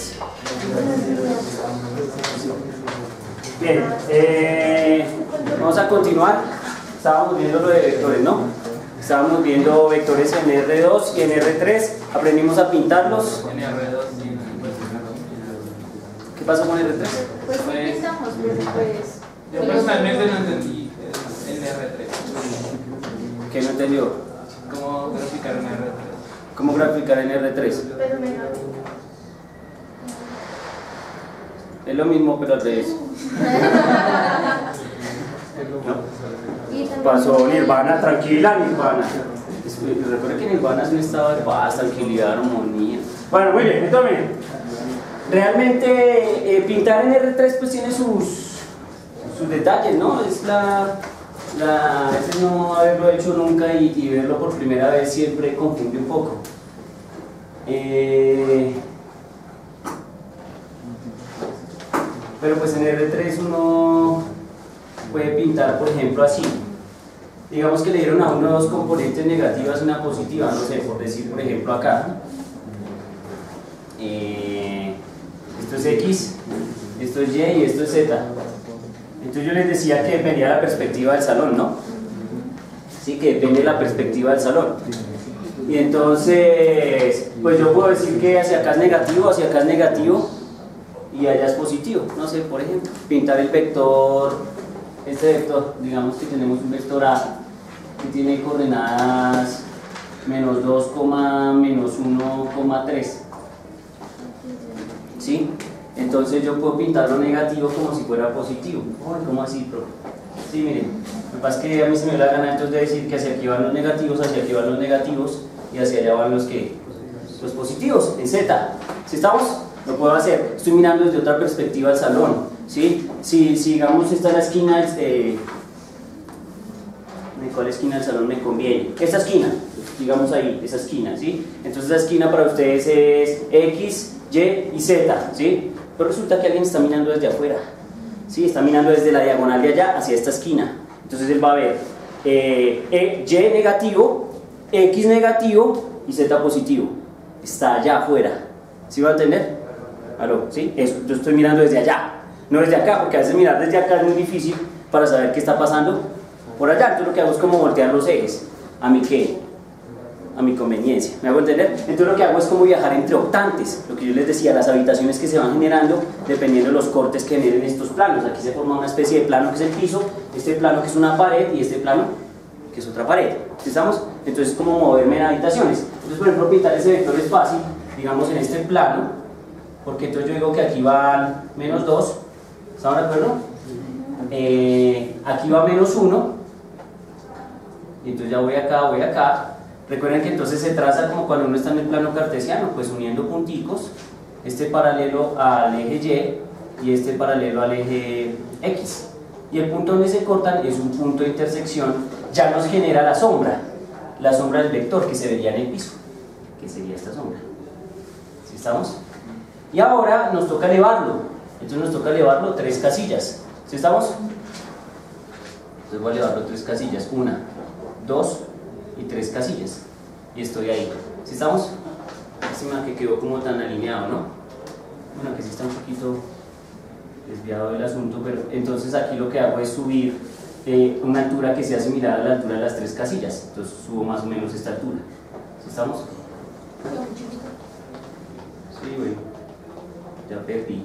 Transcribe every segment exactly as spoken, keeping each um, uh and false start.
tres. Bien, eh, vamos a continuar. Estábamos viendo lo de vectores, ¿no? Estábamos viendo vectores en R dos y en R tres. Aprendimos a pintarlos. En R dos y ¿Qué pasó con R tres? Pues no pintamos, pero pues... yo personalmente no entendí en R tres. ¿Qué no entendió? ¿Cómo graficar en R tres? ¿Cómo graficar en R tres? Pero mejor. Es lo mismo, pero al revés. Y también- Pasó Nirvana, tranquila Nirvana. Recuerda que Nirvana es un estado de paz, tranquilidad, armonía. Bueno, muy bien, entonces miren. Realmente eh, pintar en R tres pues tiene sus, sus detalles, ¿no? Es la, la, a veces no haberlo hecho nunca y, y verlo por primera vez siempre confunde un poco. Eh, pero pues en R tres uno puede pintar, por ejemplo, así. Digamos que le dieron a uno dos componentes negativas y una positiva, no sé, por decir, por ejemplo, acá. Eh, esto es X, esto es Y y esto es Z. Entonces yo les decía que dependía de la perspectiva del salón, ¿no? Sí, que depende de la perspectiva del salón. Y entonces, pues yo puedo decir que hacia acá es negativo, hacia acá es negativo y allá es positivo. No sé, por ejemplo, pintar el vector, este vector, digamos que tenemos un vector A que tiene coordenadas menos dos, menos uno, tres. ¿Sí? Entonces yo puedo pintarlo negativo como si fuera positivo. Uy, ¿cómo así, profe? Sí, miren, lo que pasa es que a mí se me da la gana entonces de decir que hacia aquí van los negativos, hacia aquí van los negativos y hacia allá van los que los positivos, en Z. ¿Sí estamos? Lo puedo hacer. Estoy mirando desde otra perspectiva al salón. ¿Sí? Si, si digamos esta es la esquina, este, ¿de cuál esquina del salón me conviene? Esta esquina, digamos ahí, esa esquina, ¿sí? Entonces la esquina para ustedes es X, Y y Z, ¿sí? Pero resulta que alguien está mirando desde afuera, ¿sí? Está mirando desde la diagonal de allá hacia esta esquina. Entonces él va a ver eh, e, Y negativo, X negativo y Z positivo. Está allá afuera. ¿Sí va a entender? ¿Aló? ¿Sí? Eso, yo estoy mirando desde allá, no desde acá, porque a veces mirar desde acá es muy difícil para saber qué está pasando por allá. Entonces lo que hago es como voltear los ejes. ¿A mí qué? A mi conveniencia. ¿Me hago entender? Entonces lo que hago es como viajar entre octantes. Lo que yo les decía, las habitaciones que se van generando dependiendo de los cortes que generen estos planos. Aquí se forma una especie de plano que es el piso, este plano que es una pared y este plano que es otra pared. ¿Sí estamos? Entonces es como moverme en habitaciones. Entonces, por ejemplo, pintar ese vector es fácil, digamos en este plano, porque entonces yo digo que aquí van menos dos. ¿Estamos de acuerdo? Eh, aquí va menos uno. Y entonces ya voy acá, voy acá. Recuerden que entonces se traza como cuando uno está en el plano cartesiano, pues uniendo punticos, este paralelo al eje Y y este paralelo al eje X. Y el punto donde se cortan es un punto de intersección, ya nos genera la sombra, la sombra del vector que se vería en el piso, que sería esta sombra. ¿Sí estamos? Y ahora nos toca elevarlo, entonces nos toca elevarlo tres casillas. ¿Sí estamos? Entonces voy a elevarlo tres casillas, una, dos y tres casillas, y estoy ahí. ¿Sí estamos? Lástima que quedó como tan alineado, ¿no? Bueno, que sí está un poquito desviado del asunto, pero entonces aquí lo que hago es subir eh, una altura que sea similar a la altura de las tres casillas. Entonces subo más o menos esta altura. ¿Sí estamos? Sí, bueno, ya perdí.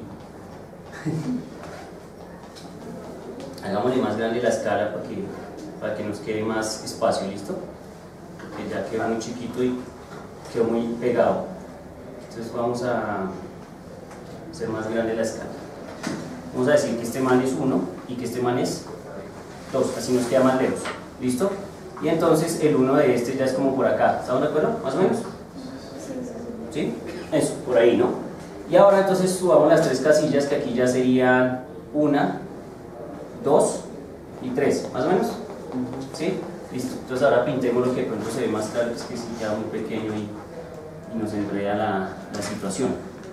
Hagámosle más grande la escala para que, para que nos quede más espacio, ¿listo? Porque ya quedó muy chiquito y quedó muy pegado. Entonces vamos a hacer más grande la escala. Vamos a decir que este man es uno y que este man es dos, así nos queda más lejos. ¿Listo? Y entonces el uno de este ya es como por acá. ¿Estamos de acuerdo? ¿Más o menos? ¿Sí? Eso, por ahí, ¿no? Y ahora entonces subamos las tres casillas, que aquí ya serían una, dos y tres, ¿más o menos? ¿Sí? Listo. Entonces ahora pintemos lo que de pronto se ve más claro, que es que sí queda muy pequeño y, y nos enreda la, la situación.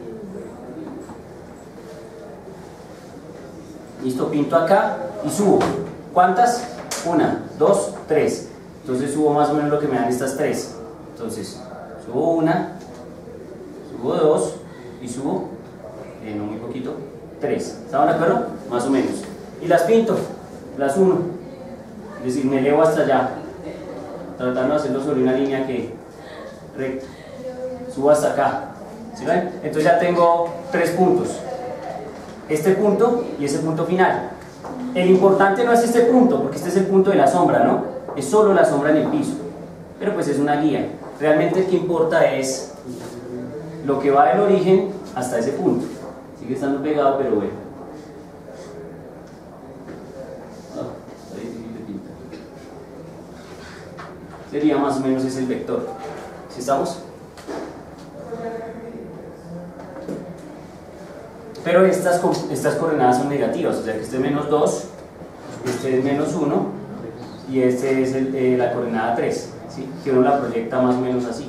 Listo, pinto acá y subo. ¿Cuántas? Una, dos, tres. Entonces subo más o menos lo que me dan estas tres. Entonces, subo una, subo dos y subo eh, no muy poquito, tres. ¿Estaban de acuerdo? Más o menos. Y las pinto, las uno. Es decir, me elevo hasta allá, tratando de hacerlo sobre una línea que recta. Subo hasta acá. ¿Sí ven? Entonces ya tengo tres puntos. Este punto y ese punto final. El importante no es este punto, porque este es el punto de la sombra, ¿no? Es solo la sombra en el piso. Pero pues es una guía. Realmente lo que importa es lo que va del origen hasta ese punto. Sigue estando pegado, pero bueno. Oh, ahí sí le pinta. Sería más o menos ese el vector. ¿Sí estamos? Pero estas, estas coordenadas son negativas, o sea que este es menos dos, este es menos uno y este es el, eh, la coordenada tres, ¿sí? Que uno la proyecta más o menos así.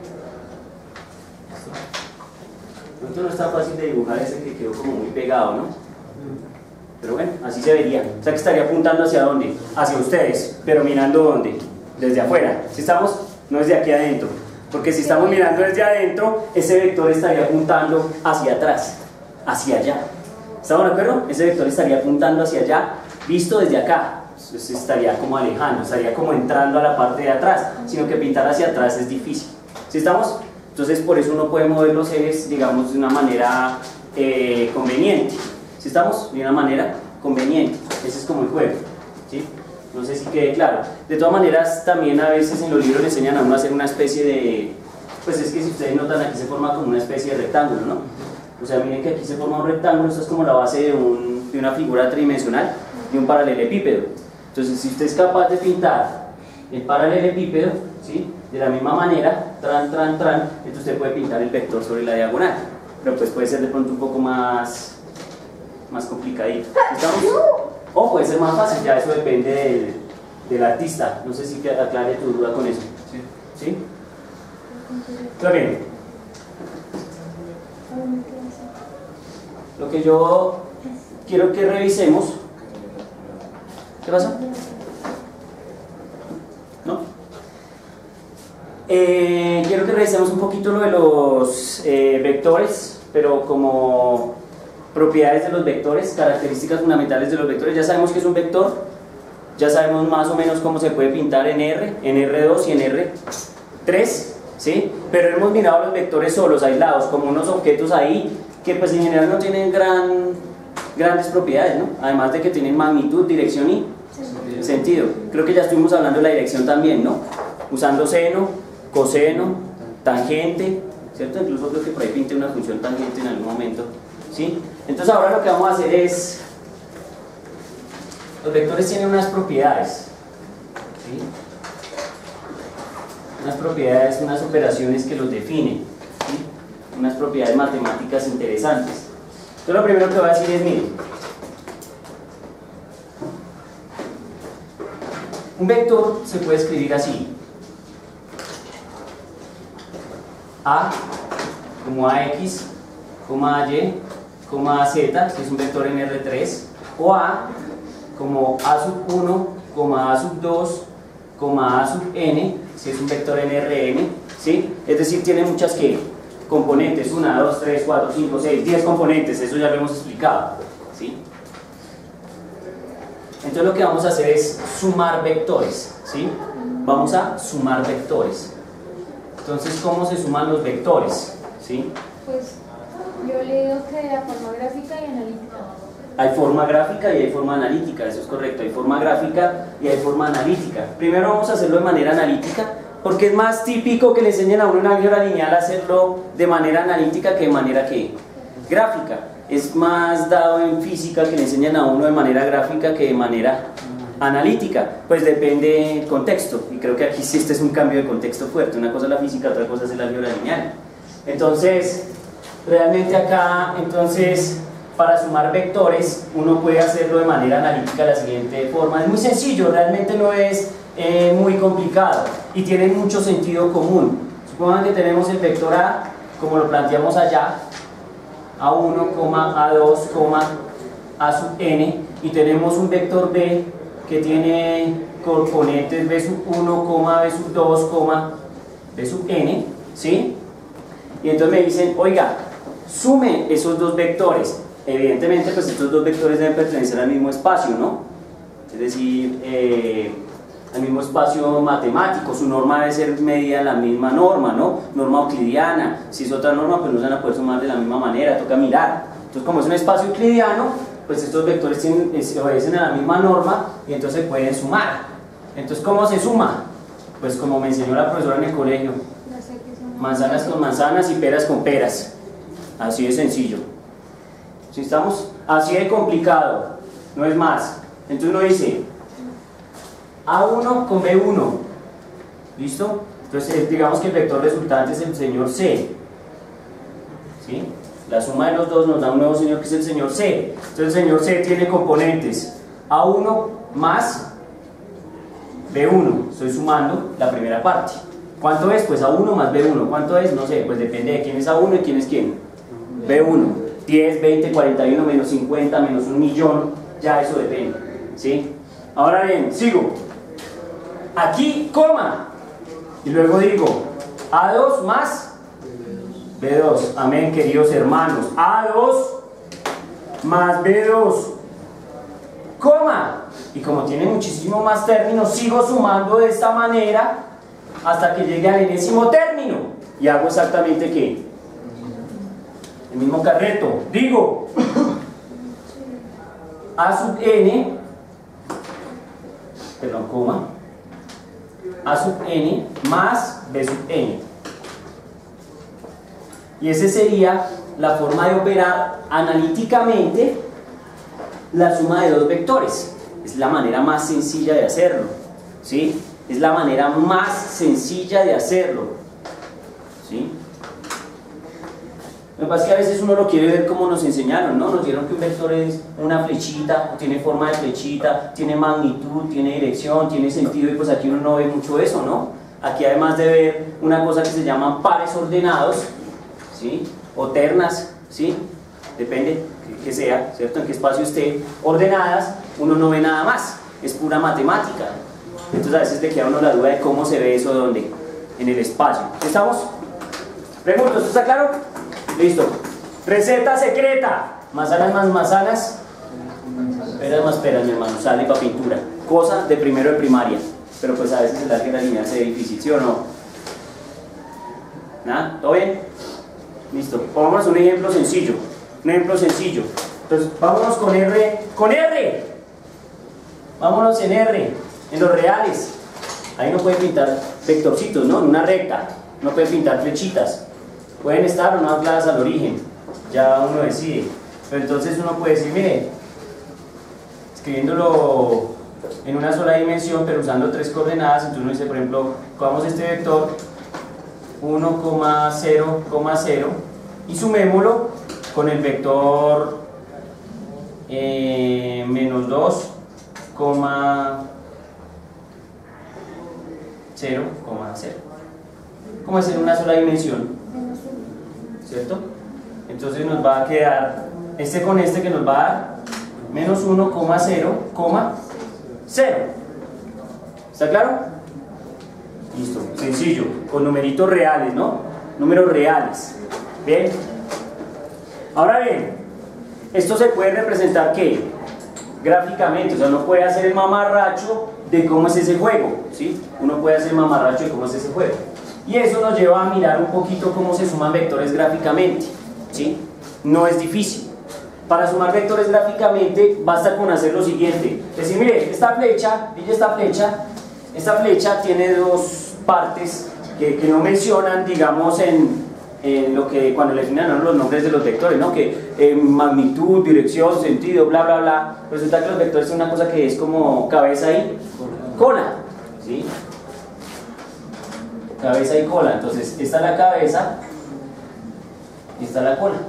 Esto no está fácil de dibujar, ese que quedó como muy pegado, ¿no? Pero bueno, así se vería. O sea que estaría apuntando hacia dónde, hacia ustedes, pero mirando dónde, desde afuera. ¿Sí estamos? No desde aquí adentro, porque si estamos mirando desde adentro, ese vector estaría apuntando hacia atrás, hacia allá. ¿Estamos de acuerdo? Ese vector estaría apuntando hacia allá, visto desde acá. Entonces estaría como alejando, estaría como entrando a la parte de atrás, sino que pintar hacia atrás es difícil. ¿Sí estamos? Entonces por eso uno puede mover los ejes, digamos, de una manera eh, conveniente. ¿Sí estamos? De una manera conveniente. Ese es como el juego, ¿sí? No sé si quede claro. De todas maneras, también a veces en los libros le enseñan a uno a hacer una especie de... Pues es que si ustedes notan, aquí se forma como una especie de rectángulo, ¿no? O sea, miren que aquí se forma un rectángulo, esto es como la base de, un, de una figura tridimensional, de un paralelepípedo. Entonces, si usted es capaz de pintar el paralelepípedo, ¿sí? De la misma manera, tran, tran, tran, entonces usted puede pintar el vector sobre la diagonal. Pero pues puede ser de pronto un poco más, más complicadito. ¿Estamos? O puede ser más fácil, ya eso depende del, del artista. No sé si te aclare tu duda con eso. Sí. ¿Sí? Está bien. Lo que yo quiero que revisemos. ¿Qué pasó? ¿No? Eh, quiero que revisemos un poquito lo de los eh, vectores, pero como propiedades de los vectores, características fundamentales de los vectores. Ya sabemos que es un vector, ya sabemos más o menos cómo se puede pintar en R, en R dos y en R tres, ¿sí? Pero hemos mirado los vectores solos, aislados, como unos objetos ahí que pues en general no tienen gran, grandes propiedades, ¿no? Además de que tienen magnitud, dirección y sentido. sentido. Creo que ya estuvimos hablando de la dirección también, ¿no? Usando seno, coseno, tangente, ¿cierto? Incluso creo que por ahí pinté una función tangente en algún momento, ¿sí? Entonces ahora lo que vamos a hacer es, los vectores tienen unas propiedades, ¿sí? Unas propiedades, unas operaciones que los definen, ¿sí? Unas propiedades matemáticas interesantes. Entonces lo primero que voy a decir es, miren, un vector se puede escribir así: A como A X, coma A Y, coma A Z, que es un vector en R tres, o A como A sub uno, coma A sub dos, coma A sub n, si es un vector en R n, ¿sí? Es decir, tiene muchas ¿qué? Componentes, una, dos, tres, cuatro, cinco, seis, diez componentes, eso ya lo hemos explicado, ¿sí? Entonces lo que vamos a hacer es sumar vectores, ¿sí? Vamos a sumar vectores. Entonces, ¿cómo se suman los vectores? ¿Sí? Pues yo leo que de la forma gráfica y analítica. Hay forma gráfica y hay forma analítica, eso es correcto. Hay forma gráfica y hay forma analítica. Primero vamos a hacerlo de manera analítica, porque es más típico que le enseñen a uno en álgebra lineal a hacerlo de manera analítica que de manera ¿qué? Gráfica. Es más dado en física que le enseñan a uno de manera gráfica que de manera analítica, pues depende del contexto, y creo que aquí sí este es un cambio de contexto fuerte. Una cosa es la física, otra cosa es el álgebra lineal. Entonces, realmente acá, entonces, para sumar vectores, uno puede hacerlo de manera analítica de la siguiente forma. Es muy sencillo, realmente no es eh, muy complicado, y tiene mucho sentido común. Supongan que tenemos el vector A, como lo planteamos allá, A uno, A dos, A sub n, y tenemos un vector B que tiene componentes B sub uno, B sub dos, B sub n, ¿sí? Y entonces me dicen, oiga, sume esos dos vectores. Evidentemente, pues estos dos vectores deben pertenecer al mismo espacio, ¿no? Es decir, eh, al mismo espacio matemático. Su norma debe ser medida en la misma norma, ¿no? Norma euclidiana. Si es otra norma, pues no se van a poder sumar de la misma manera, toca mirar. Entonces, como es un espacio euclidiano, pues estos vectores tienen, se obedecen a la misma norma y entonces se pueden sumar. Entonces, ¿cómo se suma? Pues como me enseñó la profesora en el colegio, manzanas con manzanas y peras con peras. Así de sencillo. ¿Sí estamos? Así de complicado, no es más. Entonces uno dice A uno con B uno, ¿listo? Entonces digamos que el vector resultante es el señor C, ¿sí? La suma de los dos nos da un nuevo señor que es el señor C. Entonces el señor C tiene componentes A uno más B uno, estoy sumando la primera parte. ¿Cuánto es? Pues A uno más B uno. ¿Cuánto es? No sé, pues depende de quién es A uno y quién es quién. B uno. diez, veinte, cuarenta y uno, menos cincuenta, menos un millón, ya eso depende, ¿sí? Ahora bien, sigo. Aquí, coma. Y luego digo, A dos más B dos. Amén, queridos hermanos. A dos más B dos, coma. Y como tiene muchísimo más términos, sigo sumando de esta manera hasta que llegue al enésimo término. Y hago exactamente ¿qué? El mismo carreto. Digo, A sub n, perdón, coma, A sub n más B sub n. Y esa sería la forma de operar analíticamente la suma de dos vectores. Es la manera más sencilla de hacerlo, ¿sí? Es la manera más sencilla de hacerlo, ¿sí? Lo que pasa es que a veces uno lo quiere ver como nos enseñaron, ¿no? Nos dijeron que un vector es una flechita, tiene forma de flechita, tiene magnitud, tiene dirección, tiene sentido, y pues aquí uno no ve mucho eso, ¿no? Aquí además de ver una cosa que se llaman pares ordenados, ¿sí? O ternas, ¿sí? Depende que, que sea, ¿cierto? En qué espacio esté ordenadas, uno no ve nada más, es pura matemática. Entonces a veces le queda a uno la duda de cómo se ve eso, ¿dónde? En el espacio. ¿Estamos? Pregunto, ¿esto está claro? Listo. Receta secreta. Manzanas más manzanas, peras más peras, mi hermano. Sale para pintura. Cosa de primero de primaria. Pero pues a veces el álgebra lineal se ve difícil, ¿sí o no? ¿Nada? ¿Todo bien? Listo. Pongámonos un ejemplo sencillo. Un ejemplo sencillo. Entonces, vámonos con R. ¡Con R! Vámonos en R. En los reales. Ahí no pueden pintar vectorcitos, ¿no? En una recta. No pueden pintar flechitas. Pueden estar o no ancladas al origen. Ya uno decide. Pero entonces uno puede decir, mire, escribiéndolo en una sola dimensión, pero usando tres coordenadas, entonces uno dice, por ejemplo, cogamos este vector uno, cero, cero y sumémoslo con el vector eh, menos dos, cero, cero. Como es en una sola dimensión, ¿cierto? Entonces nos va a quedar este con este que nos va a dar menos uno, cero, cero. ¿Está claro? Listo, sencillo, con numeritos reales, ¿no? Números reales. Bien. Ahora bien, esto se puede representar ¿qué? Gráficamente, o sea, uno puede hacer el mamarracho de cómo es ese juego, ¿sí? Uno puede hacer el mamarracho de cómo es ese juego. Y eso nos lleva a mirar un poquito cómo se suman vectores gráficamente, ¿sí? No es difícil. Para sumar vectores gráficamente basta con hacer lo siguiente. Decir, mire, esta flecha, pille esta flecha, esta flecha tiene dos partes que, que no mencionan, digamos, en, en lo que cuando le definen los nombres de los vectores, ¿no? Que eh, magnitud, dirección, sentido, bla, bla, bla. Resulta que los vectores son una cosa que es como cabeza y cola, ¿sí? Cabeza y cola. Entonces, esta es la cabeza y esta es la cola.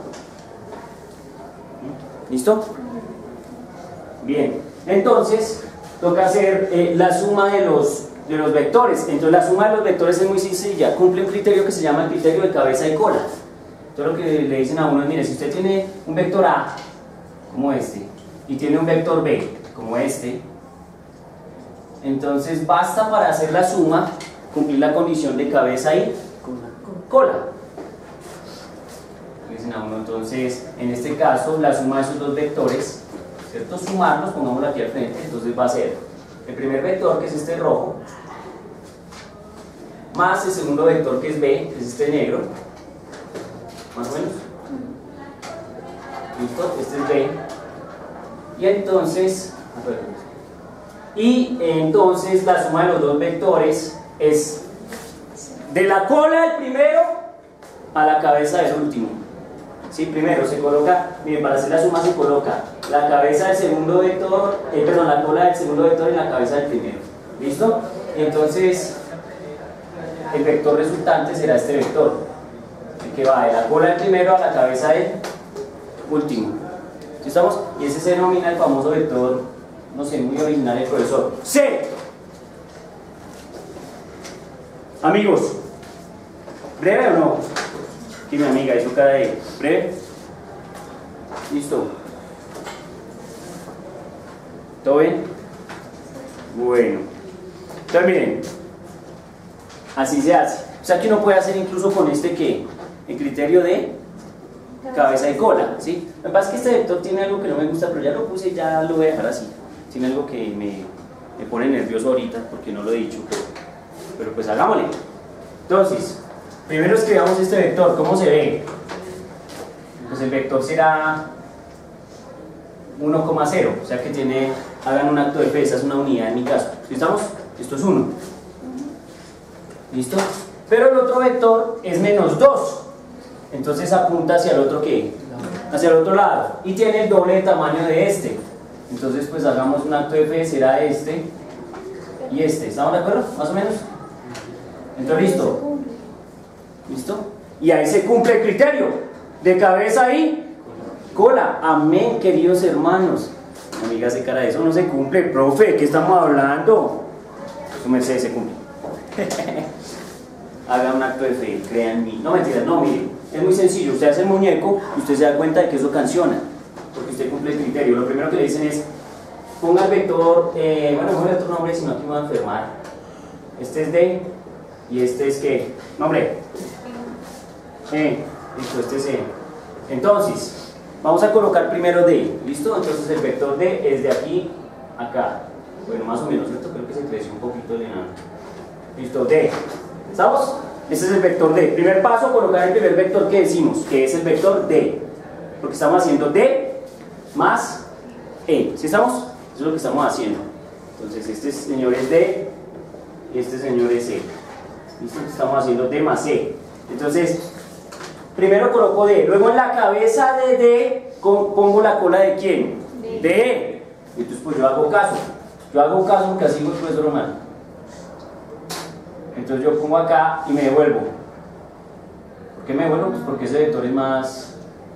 ¿Listo? Bien. Entonces, toca hacer eh, la suma de los, de los vectores. Entonces, la suma de los vectores es muy sencilla. Cumple un criterio que se llama el criterio de cabeza y cola. Entonces, lo que le dicen a uno es, mire, si usted tiene un vector A, como este, y tiene un vector B, como este, entonces basta para hacer la suma cumplir la condición de cabeza y cola. dicen a uno. Entonces, en este caso, la suma de esos dos vectores, ¿cierto? Sumarlos, pongámoslo aquí al frente, entonces va a ser el primer vector, que es este rojo, más el segundo vector, que es B, que es este negro, más o menos. ¿Listo? Este es B. Y entonces, y entonces la suma de los dos vectores es de la cola del primero a la cabeza del último. ¿Sí? Primero se coloca, miren, para hacer la suma se coloca la cabeza del segundo vector, eh, perdón, la cola del segundo vector en la cabeza del primero. ¿Listo? Entonces, el vector resultante será este vector, el que va de la cola del primero a la cabeza del último. ¿Sí estamos? Y ese se denomina el famoso vector, no sé, muy original el profesor. C. Amigos, ¿breve o no? Aquí mi amiga hizo cara de breve. ¿Listo? ¿Todo bien? Bueno. Entonces miren, así se hace. O sea que uno puede hacer incluso con este que, el criterio de cabeza y cola, ¿sí? Lo que pasa es que este vector tiene algo que no me gusta, pero ya lo puse y ya lo voy a dejar así. Tiene algo que me, me pone nervioso ahorita, porque no lo he dicho, pero, pero pues hagámosle. Entonces, primero escribamos este vector, ¿cómo se ve? Pues el vector será uno coma cero, o sea que tiene, hagan un acto de fe, esa es una unidad en mi caso. ¿Sí estamos? Esto es uno. ¿Listo? Pero el otro vector es menos dos. Entonces apunta hacia el otro ¿qué? Hacia el otro lado y tiene el doble de tamaño de este. Entonces pues hagamos un acto de fe, será este y este. ¿Estamos de acuerdo? Más o menos. Entonces listo. ¿Listo? Y ahí se cumple el criterio de cabeza y cola. Amén, queridos hermanos. Mi amiga hace cara de eso no se cumple, profe, ¿qué estamos hablando? Su merced se cumple. Haga un acto de fe, crean en mí. No mentiras, no, mire. Es muy sencillo, usted hace el muñeco y usted se da cuenta de que eso canciona, porque usted cumple el criterio. Lo primero que le dicen es, ponga el vector, eh, bueno, ponga otro nombre, si no aquí me voy a enfermar. Este es D y este es ¿qué? Nombre. E. Listo, este es E. Entonces, vamos a colocar primero D, ¿listo? Entonces el vector D es de aquí a acá. Bueno, más o menos, ¿cierto? Creo que se creció un poquito el enano. Listo, D. ¿Estamos? Este es el vector D. Primer paso, colocar el primer vector que decimos, que es el vector D. Porque estamos haciendo D más E. ¿Sí estamos? Eso es lo que estamos haciendo. Entonces, este señor es D y este señor es E. ¿Listo? Estamos haciendo D más E. Entonces, primero coloco D. Luego en la cabeza de D pongo la cola de ¿quién? D. De E. Entonces, pues yo hago caso. Yo hago caso porque así el profesor Román. Entonces yo pongo acá y me devuelvo. ¿Por qué me devuelvo? Pues porque ese vector es más...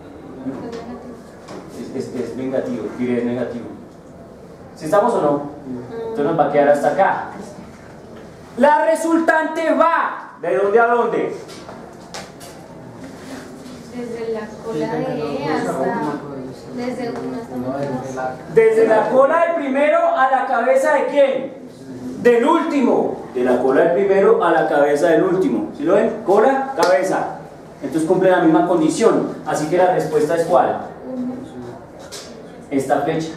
Es, es, es negativo, diré es negativo. ¿Sí estamos o no? Entonces nos va a quedar hasta acá. La resultante va, ¿de dónde a dónde? Desde la cola de E hasta... Desde uno hasta uno. Desde la cola del primero a la cabeza de ¿quién? Del último. De la cola del primero a la cabeza del último. ¿Sí lo ven? Cola, cabeza. Entonces cumple la misma condición. Así que la respuesta es ¿cuál? Esta flecha.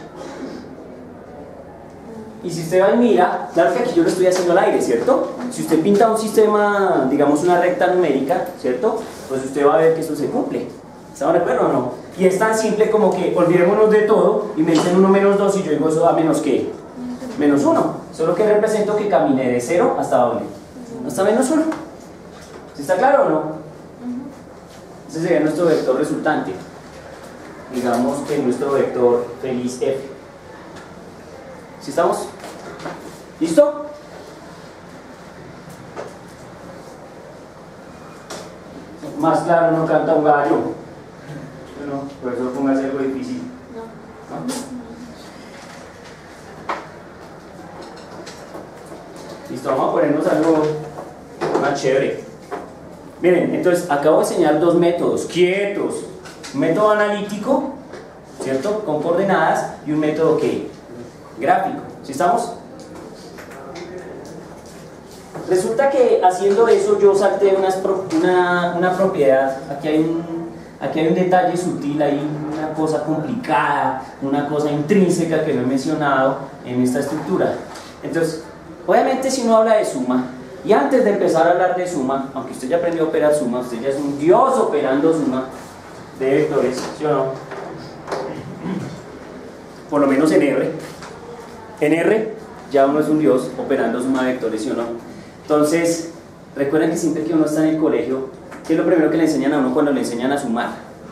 Y si usted va y mira, claro que aquí yo lo estoy haciendo al aire, ¿cierto? Si usted pinta un sistema, digamos una recta numérica, ¿cierto? Pues usted va a ver que eso se cumple. ¿Estamos de acuerdo o no? Y es tan simple como que olvidémonos de todo y me dicen uno menos dos y yo digo eso da menos ¿qué? Menos uno. Solo que represento que caminé de cero hasta dónde? Hasta menos uno. ¿Sí está claro o no? Ese sería nuestro vector resultante. Digamos que nuestro vector feliz F. ¿Sí estamos? ¿Listo? Más claro no canta un gallo. Bueno, por eso póngase algo difícil. ¿No? Listo, vamos a ponernos algo más chévere. Miren, entonces acabo de enseñar dos métodos, quietos. Un método analítico, ¿cierto? Con coordenadas y un método ¿qué? Gráfico. ¿Sí estamos? Resulta que haciendo eso yo salté unas pro, una, una propiedad. Aquí hay un, aquí hay un detalle sutil, hay una cosa complicada, una cosa intrínseca que no he mencionado en esta estructura. Entonces, obviamente si uno habla de suma, y antes de empezar a hablar de suma, aunque usted ya aprendió a operar suma, usted ya es un dios operando suma de vectores, ¿sí o no? Por lo menos en R. En R ya uno es un dios operando suma de vectores, ¿sí o no? Entonces, recuerden que siempre que uno está en el colegio, ¿qué es lo primero que le enseñan a uno cuando le enseñan a sumar?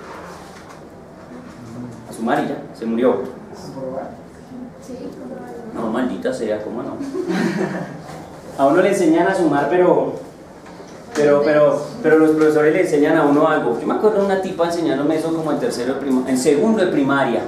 A sumar y ya, se murió. Sí. No, maldita sea, ¿cómo no? A uno le enseñan a sumar, pero, pero, pero, pero los profesores le enseñan a uno algo. Yo me acuerdo de una tipa enseñándome eso como en tercero de primaria, en segundo de primaria.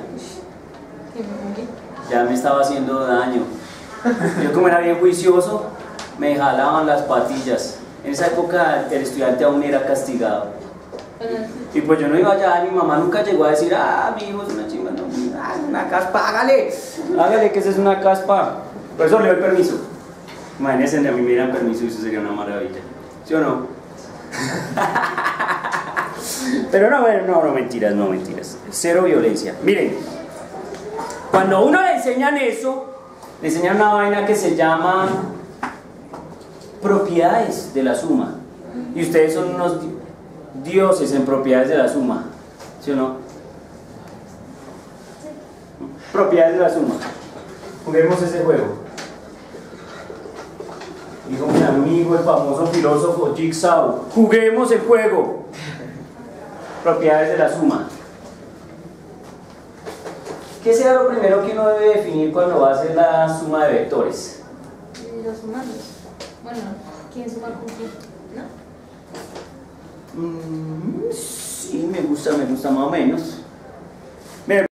Ya me estaba haciendo daño. Yo como era bien juicioso, me jalaban las patillas. En esa época el estudiante aún era castigado. Y pues yo no iba allá, mi mamá nunca llegó a decir, ah, mi hijo es una chimba, no, ah, una caspa, hágale, hágale que esa es una caspa. Por eso le doy permiso. Imagínense, a mí me dieran permiso y eso sería una maravilla. ¿Sí o no? Pero no, bueno, no, no, mentiras, no, mentiras. Cero violencia. Miren, cuando a uno le enseñan eso, le enseñan una vaina que se llama propiedades de la suma. Y ustedes son unos dioses en propiedades de la suma. ¿Sí o no? Propiedades de la suma. Juguemos ese juego. Dijo mi amigo, el famoso filósofo Jigsaw, juguemos el juego. Propiedades de la suma. ¿Qué será lo primero que uno debe definir cuando va a hacer la suma de vectores? Los humanos. Bueno, ¿quién suma con quién? ¿No? Mm, sí, me gusta, me gusta más o menos.